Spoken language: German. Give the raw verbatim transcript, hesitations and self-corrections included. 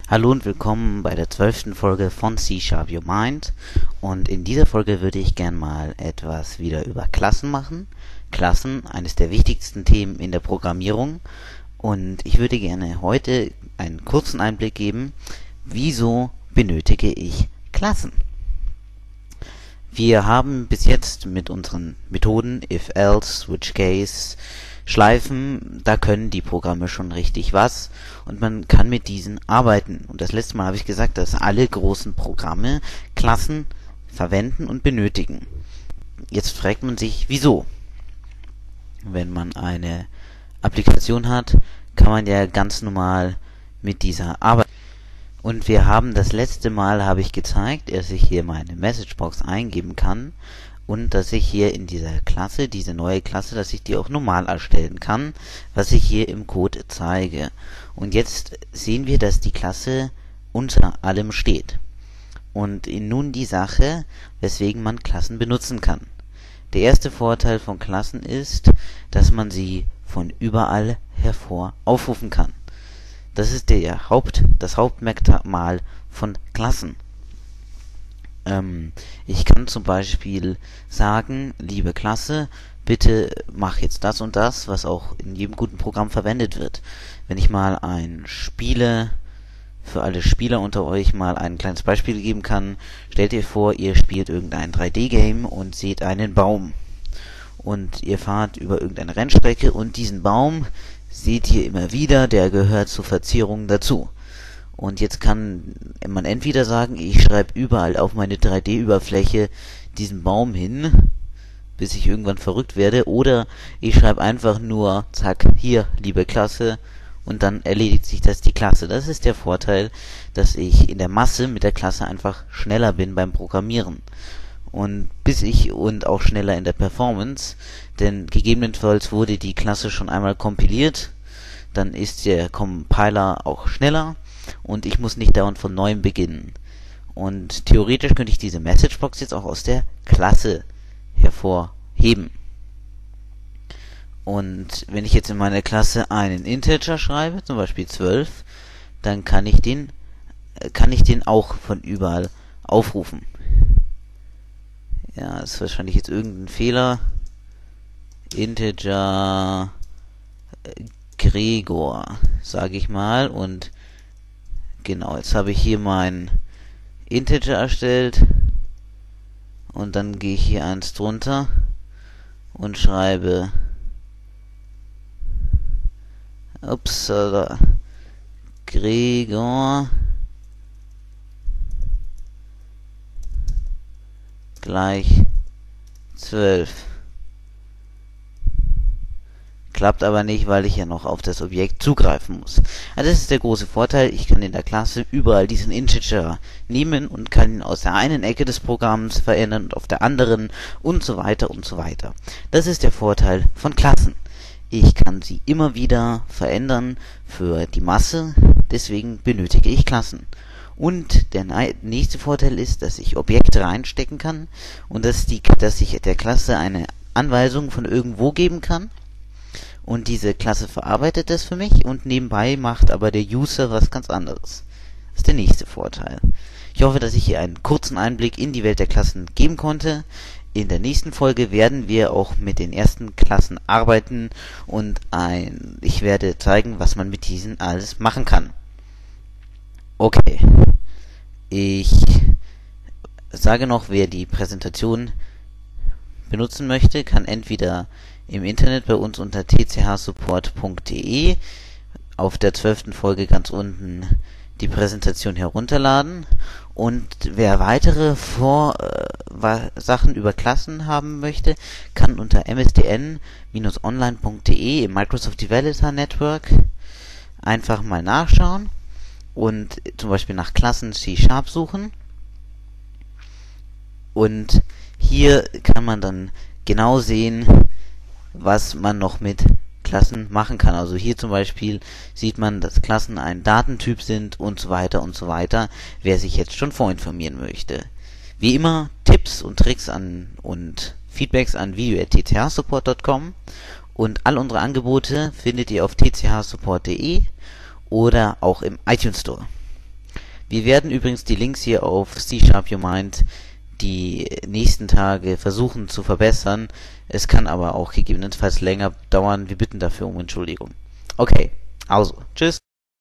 Hallo und willkommen bei der zwölften Folge von C Sharp Your Mind, und in dieser Folge würde ich gern mal etwas wieder über Klassen machen. Klassen, eines der wichtigsten Themen in der Programmierung, und ich würde gerne heute einen kurzen Einblick geben, wieso benötige ich Klassen. Wir haben bis jetzt mit unseren Methoden if, else, switch case, Schleifen, da können die Programme schon richtig was und man kann mit diesen arbeiten. Und das letzte Mal habe ich gesagt, dass alle großen Programme Klassen verwenden und benötigen. Jetzt fragt man sich, wieso? Wenn man eine Applikation hat, kann man ja ganz normal mit dieser arbeiten. Und wir haben das letzte Mal, habe ich gezeigt, dass ich hier meine Messagebox eingeben kann und dass ich hier in dieser Klasse, diese neue Klasse, dass ich die auch normal erstellen kann, was ich hier im Code zeige. Und jetzt sehen wir, dass die Klasse unter allem steht. Und nun die Sache, weswegen man Klassen benutzen kann. Der erste Vorteil von Klassen ist, dass man sie von überall hervor aufrufen kann. Das ist der Haupt, das Hauptmerkmal von Klassen. Ähm, ich kann zum Beispiel sagen, liebe Klasse, bitte mach jetzt das und das, was auch in jedem guten Programm verwendet wird. Wenn ich mal ein Spiele, für alle Spieler unter euch mal ein kleines Beispiel geben kann, stellt ihr vor, ihr spielt irgendein drei D Game und seht einen Baum. Und ihr fahrt über irgendeine Rennstrecke und diesen Baum seht ihr immer wieder, der gehört zur Verzierung dazu. Und jetzt kann man entweder sagen, ich schreibe überall auf meine drei D-Überfläche diesen Baum hin, bis ich irgendwann verrückt werde, oder ich schreibe einfach nur, zack, hier, liebe Klasse, und dann erledigt sich das die Klasse. Das ist der Vorteil, dass ich in der Masse mit der Klasse einfach schneller bin beim Programmieren. Und bis ich und auch schneller in der Performance, denn gegebenenfalls wurde die Klasse schon einmal kompiliert, dann ist der Compiler auch schneller und ich muss nicht dauernd von neuem beginnen. Und theoretisch könnte ich diese Messagebox jetzt auch aus der Klasse hervorheben. Und wenn ich jetzt in meiner Klasse einen Integer schreibe, zum Beispiel zwölf, dann kann ich den, kann ich den auch von überall aufrufen. Ja, ist wahrscheinlich jetzt irgendein Fehler. Integer Gregor, sage ich mal. Und genau, jetzt habe ich hier mein Integer erstellt. Und dann gehe ich hier eins drunter und schreibe ups, oder Gregor gleich zwölf. Klappt aber nicht, weil ich ja noch auf das Objekt zugreifen muss. Also das ist der große Vorteil, ich kann in der Klasse überall diesen Integer nehmen und kann ihn aus der einen Ecke des Programms verändern und auf der anderen und so weiter und so weiter. Das ist der Vorteil von Klassen. Ich kann sie immer wieder verändern für die Masse, deswegen benötige ich Klassen. Und der nächste Vorteil ist, dass ich Objekte reinstecken kann und dass, die, dass ich der Klasse eine Anweisung von irgendwo geben kann. Und diese Klasse verarbeitet das für mich und nebenbei macht aber der User was ganz anderes. Das ist der nächste Vorteil. Ich hoffe, dass ich hier einen kurzen Einblick in die Welt der Klassen geben konnte. In der nächsten Folge werden wir auch mit den ersten Klassen arbeiten und ein, ich werde zeigen, was man mit diesen alles machen kann. Okay, ich sage noch, wer die Präsentation benutzen möchte, kann entweder im Internet bei uns unter t c h support punkt d e auf der zwölften Folge ganz unten die Präsentation herunterladen, und wer weitere Vor äh, Sachen über Klassen haben möchte, kann unter m s d n Bindestrich online punkt d e im Microsoft Developer Network einfach mal nachschauen und zum Beispiel nach Klassen C Sharp suchen. Und hier kann man dann genau sehen, was man noch mit Klassen machen kann. Also hier zum Beispiel sieht man, dass Klassen ein Datentyp sind und so weiter und so weiter, wer sich jetzt schon vorinformieren möchte. Wie immer Tipps und Tricks an und Feedbacks an video at t c h support punkt com, und all unsere Angebote findet ihr auf t c h support punkt d e oder auch im iTunes Store. Wir werden übrigens die Links hier auf C Sharp You Mind die nächsten Tage versuchen zu verbessern. Es kann aber auch gegebenenfalls länger dauern. Wir bitten dafür um Entschuldigung. Okay, also, tschüss.